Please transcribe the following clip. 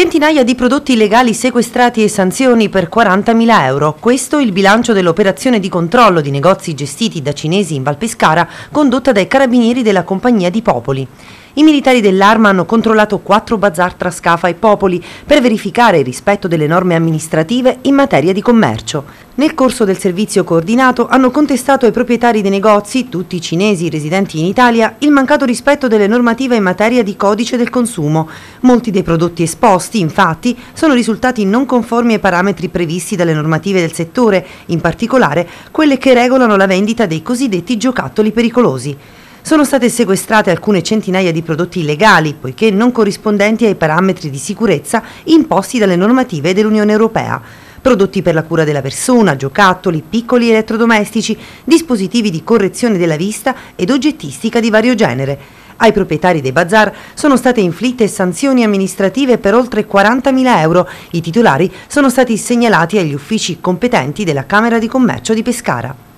Centinaia di prodotti illegali sequestrati e sanzioni per 40.000 euro. Questo è il bilancio dell'operazione di controllo di negozi gestiti da cinesi in Val Pescara, condotta dai carabinieri della Compagnia di Popoli. I militari dell'Arma hanno controllato 4 bazar tra Scafa e Popoli per verificare il rispetto delle norme amministrative in materia di commercio. Nel corso del servizio coordinato hanno contestato ai proprietari dei negozi, tutti cinesi residenti in Italia, il mancato rispetto delle normative in materia di codice del consumo. Molti dei prodotti esposti, infatti, sono risultati non conformi ai parametri previsti dalle normative del settore, in particolare quelle che regolano la vendita dei cosiddetti giocattoli pericolosi. Sono state sequestrate alcune centinaia di prodotti illegali, poiché non corrispondenti ai parametri di sicurezza imposti dalle normative dell'Unione Europea. Prodotti per la cura della persona, giocattoli, piccoli elettrodomestici, dispositivi di correzione della vista ed oggettistica di vario genere. Ai proprietari dei bazar sono state inflitte sanzioni amministrative per oltre 40.000 euro. I titolari sono stati segnalati agli uffici competenti della Camera di Commercio di Pescara.